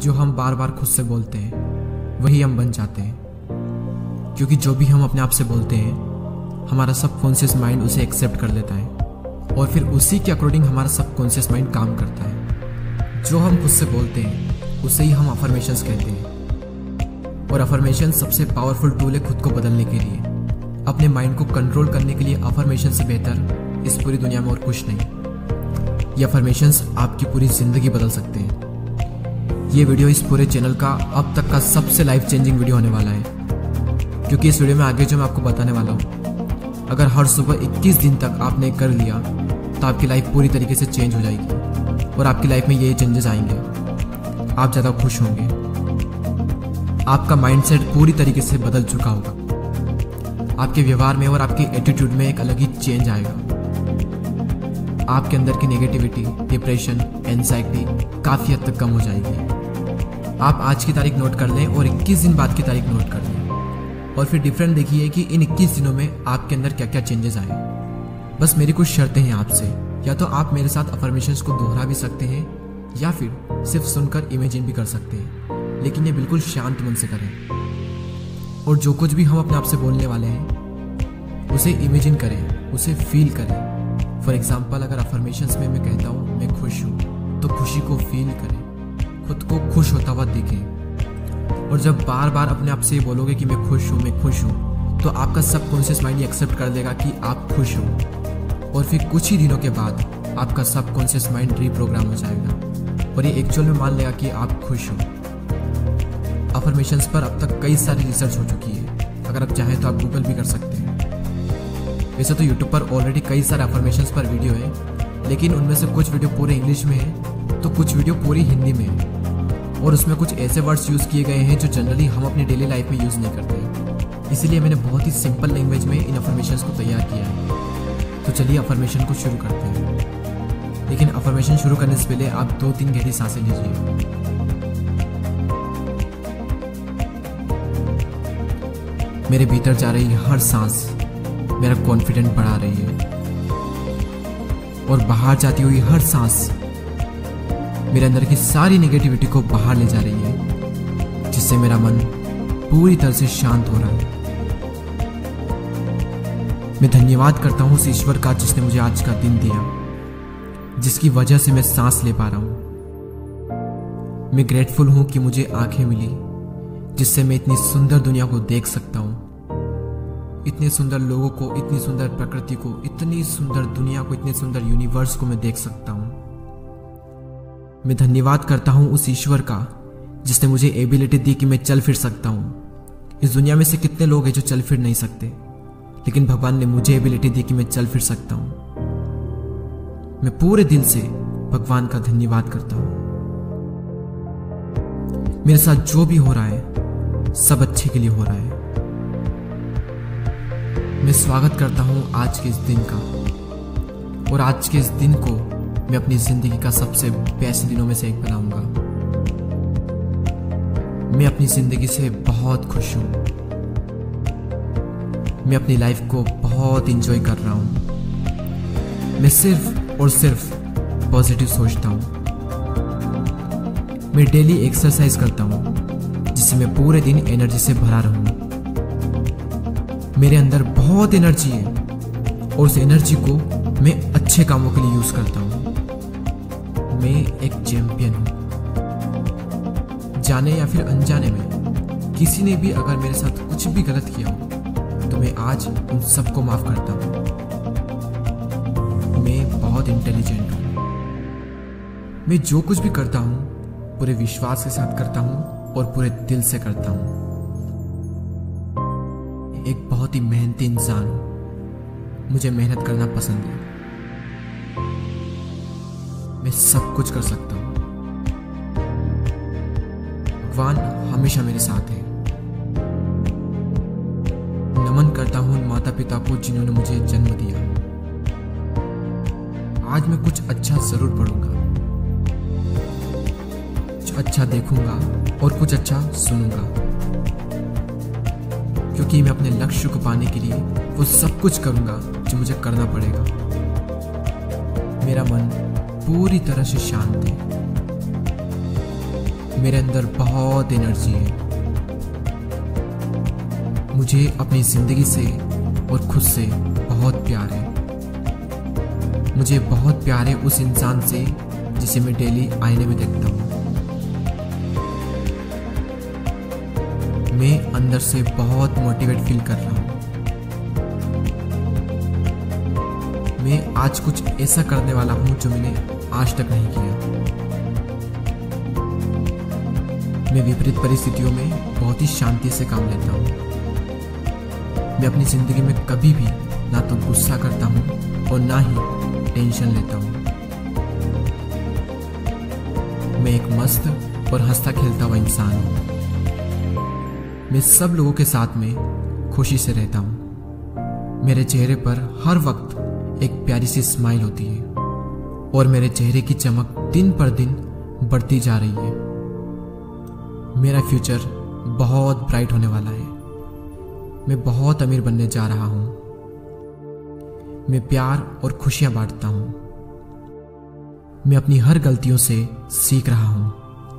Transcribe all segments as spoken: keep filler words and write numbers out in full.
जो हम बार बार खुद से बोलते हैं वही हम बन जाते हैं, क्योंकि जो भी हम अपने आप से बोलते हैं हमारा सबकॉन्शियस माइंड उसे एक्सेप्ट कर लेता है और फिर उसी के अकॉर्डिंग हमारा सबकॉन्शियस माइंड काम करता है। जो हम खुद से बोलते हैं उसे ही हम अफर्मेशंस कहते हैं, और अफर्मेशन सबसे पावरफुल टूल है खुद को बदलने के लिए। अपने माइंड को कंट्रोल करने के लिए अफर्मेशन से बेहतर इस पूरी दुनिया में और कुछ नहीं। ये अफर्मेशंस आपकी पूरी जिंदगी बदल सकते हैं। ये वीडियो इस पूरे चैनल का अब तक का सबसे लाइफ चेंजिंग वीडियो होने वाला है, क्योंकि इस वीडियो में आगे जो मैं आपको बताने वाला हूँ, अगर हर सुबह इक्कीस दिन तक आपने कर लिया तो आपकी लाइफ पूरी तरीके से चेंज हो जाएगी और आपकी लाइफ में ये चेंजेस आएंगे। आप ज़्यादा खुश होंगे, आपका माइंडसेट पूरी तरीके से बदल चुका होगा, आपके व्यवहार में और आपके एटीट्यूड में एक अलग ही चेंज आएगा। आपके अंदर की नेगेटिविटी, डिप्रेशन, एंजाइटी काफ़ी हद तक कम हो जाएगी। आप आज की तारीख नोट कर लें और इक्कीस दिन बाद की तारीख नोट कर लें और फिर डिफरेंट देखिए कि इन इक्कीस दिनों में आपके अंदर क्या क्या चेंजेस आए। बस मेरी कुछ शर्तें हैं आपसे, या तो आप मेरे साथ अफर्मेशंस को दोहरा भी सकते हैं या फिर सिर्फ सुनकर इमेजिन भी कर सकते हैं, लेकिन ये बिल्कुल शांत मन से करें। और जो कुछ भी हम अपने आप से बोलने वाले हैं उसे इमेजिन करें, उसे फील करें। फॉर एग्जाम्पल, अगर अफर्मेशंस में मैं कहता हूँ मैं खुश हूँ, तो खुशी को फील करें, खुद को खुश होता हुआ देखें। और जब बार बार अपने आप से बोलोगे कि मैं खुश हूँ मैं खुश हूँ, तो आपका सबकॉन्शियस माइंड एक्सेप्ट कर लेगा कि आप खुश हो, और फिर कुछ ही दिनों के बाद आपका सबकॉन्शियस माइंड रीप्रोग्राम हो जाएगा और ये एक्चुअल में मान लेगा कि आप खुश हो। अफर्मेशंस पर अब तक कई सारी रिसर्च हो चुकी है, अगर आप चाहें तो आप गूगल भी कर सकते हैं। वैसे तो यूट्यूब पर ऑलरेडी कई सारे अफर्मेशंस पर वीडियो है, लेकिन उनमें से कुछ वीडियो पूरे इंग्लिश में है तो कुछ वीडियो पूरी हिंदी में है, और उसमें कुछ ऐसे वर्ड्स यूज़ किए गए हैं जो जनरली हम अपनी डेली लाइफ में यूज़ नहीं करते। इसीलिए मैंने बहुत ही सिंपल लैंग्वेज में इन अफर्मेशंस को तैयार किया है। तो चलिए अफर्मेशन को शुरू करते हैं, लेकिन अफर्मेशन शुरू करने से पहले आप दो तीन गहरी सांसें लीजिए। मेरे भीतर जा रही हर सांस मेरा कॉन्फिडेंट बढ़ा रही है, और बाहर जाती हुई हर सांस मेरे अंदर की सारी नेगेटिविटी को बाहर ले जा रही है, जिससे मेरा मन पूरी तरह से शांत हो रहा है। मैं धन्यवाद करता हूँ उस ईश्वर का जिसने मुझे आज का दिन दिया, जिसकी वजह से मैं सांस ले पा रहा हूँ। मैं ग्रेटफुल हूँ कि मुझे आंखें मिली जिससे मैं इतनी सुंदर दुनिया को देख सकता हूँ, इतने सुंदर लोगों को, इतनी सुंदर प्रकृति को, इतनी सुंदर दुनिया को, इतने सुंदर यूनिवर्स को मैं देख सकता हूँ। मैं धन्यवाद करता हूँ उस ईश्वर का जिसने मुझे एबिलिटी दी कि मैं चल फिर सकता हूँ। इस दुनिया में से कितने लोग हैं जो चल फिर नहीं सकते, लेकिन भगवान ने मुझे एबिलिटी दी कि मैं चल फिर सकता हूँ। मैं पूरे दिल से भगवान का धन्यवाद करता हूँ। मेरे साथ जो भी हो रहा है सब अच्छे के लिए हो रहा है। मैं स्वागत करता हूँ आज के इस दिन का, और आज के इस दिन को मैं अपनी जिंदगी का सबसे बेस्ट दिनों में से एक बनाऊंगा। मैं अपनी जिंदगी से बहुत खुश हूँ। मैं अपनी लाइफ को बहुत एंजॉय कर रहा हूँ। मैं सिर्फ और सिर्फ पॉजिटिव सोचता हूँ। मैं डेली एक्सरसाइज करता हूँ जिससे मैं पूरे दिन एनर्जी से भरा रहूँ। मेरे अंदर बहुत एनर्जी है और उस एनर्जी को मैं अच्छे कामों के लिए यूज करता हूँ। मैं एक चैंपियन हूँ। जाने या फिर अनजाने में किसी ने भी अगर मेरे साथ कुछ भी गलत किया हो तो मैं आज उन सबको माफ करता हूँ। मैं बहुत इंटेलिजेंट हूँ। मैं जो कुछ भी करता हूँ पूरे विश्वास के साथ करता हूँ और पूरे दिल से करता हूँ। एक बहुत ही मेहनती इंसान हूँ। मुझे मेहनत करना पसंद है। मैं सब कुछ कर सकता हूँ। भगवान हमेशा मेरे साथ है। नमन करता हूँ उन माता पिता को जिन्होंने मुझे जन्म दिया। आज मैं कुछ अच्छा जरूर पढ़ूंगा, कुछ अच्छा देखूंगा और कुछ अच्छा सुनूंगा, क्योंकि मैं अपने लक्ष्य को पाने के लिए वो सब कुछ करूंगा जो मुझे करना पड़ेगा। मेरा मन पूरी तरह से शांत है। मेरे अंदर बहुत एनर्जी है। मुझे अपनी जिंदगी से और खुद से बहुत प्यार है। मुझे बहुत प्यार है उस इंसान से जिसे मैं डेली आईने में देखता हूँ। मैं अंदर से बहुत मोटिवेट फील कर रहा हूँ। मैं आज कुछ ऐसा करने वाला हूँ जो मैंने आज तक नहीं किया। मैं विपरीत परिस्थितियों में बहुत ही शांति से काम लेता हूँ। मैं अपनी जिंदगी में कभी भी ना तो गुस्सा करता हूँ और ना ही टेंशन लेता हूँ। मैं एक मस्त और हंसता खेलता हुआ इंसान हूँ। मैं सब लोगों के साथ में खुशी से रहता हूँ। मेरे चेहरे पर हर वक्त एक प्यारी सी स्माइल होती है और मेरे चेहरे की चमक दिन पर दिन बढ़ती जा रही है। मेरा फ्यूचर बहुत ब्राइट होने वाला है। मैं बहुत अमीर बनने जा रहा हूँ। मैं प्यार और खुशियां बांटता हूँ। मैं अपनी हर गलतियों से सीख रहा हूँ।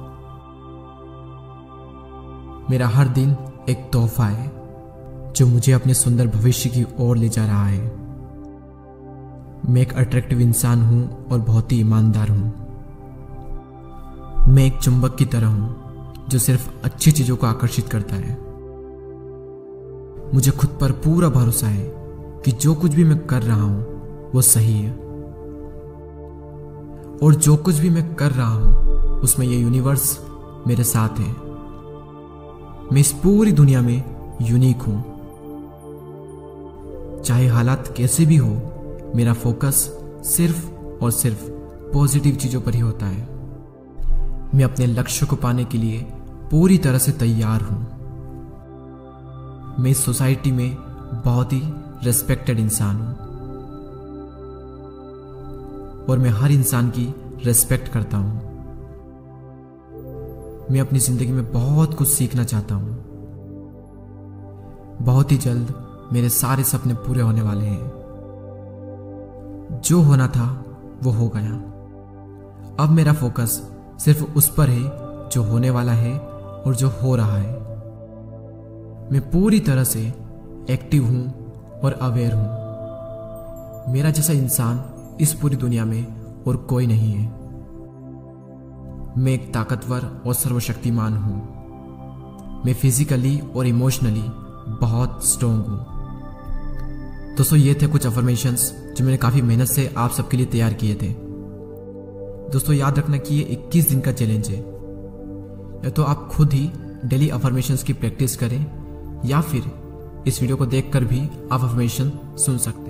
मेरा हर दिन एक तोहफा है जो मुझे अपने सुंदर भविष्य की ओर ले जा रहा है। मैं एक अट्रैक्टिव इंसान हूं और बहुत ही ईमानदार हूं। मैं एक चुंबक की तरह हूं जो सिर्फ अच्छी चीजों को आकर्षित करता है। मुझे खुद पर पूरा भरोसा है कि जो कुछ भी मैं कर रहा हूं वो सही है और जो कुछ भी मैं कर रहा हूं उसमें ये यूनिवर्स मेरे साथ है। मैं इस पूरी दुनिया में यूनिक हूं। चाहे हालात कैसे भी हो, मेरा फोकस सिर्फ और सिर्फ पॉजिटिव चीजों पर ही होता है। मैं अपने लक्ष्य को पाने के लिए पूरी तरह से तैयार हूं। मैं इस सोसाइटी में बहुत ही रेस्पेक्टेड इंसान हूं और मैं हर इंसान की रेस्पेक्ट करता हूं। मैं अपनी जिंदगी में बहुत कुछ सीखना चाहता हूं। बहुत ही जल्द मेरे सारे सपने पूरे होने वाले हैं। जो होना था वो हो गया। अब मेरा फोकस सिर्फ उस पर है जो होने वाला है और जो हो रहा है। मैं पूरी तरह से एक्टिव हूं और अवेयर हूं। मेरा जैसा इंसान इस पूरी दुनिया में और कोई नहीं है। मैं एक ताकतवर और सर्वशक्तिमान हूं। मैं फिजिकली और इमोशनली बहुत स्ट्रोंग हूं। दोस्तों, ये थे कुछ अफर्मेशंस जो मैंने काफ़ी मेहनत से आप सबके लिए तैयार किए थे। दोस्तों, याद रखना कि ये इक्कीस दिन का चैलेंज है। या तो आप खुद ही डेली अफर्मेशंस की प्रैक्टिस करें या फिर इस वीडियो को देखकर भी आप अफर्मेशन सुन सकते हैं।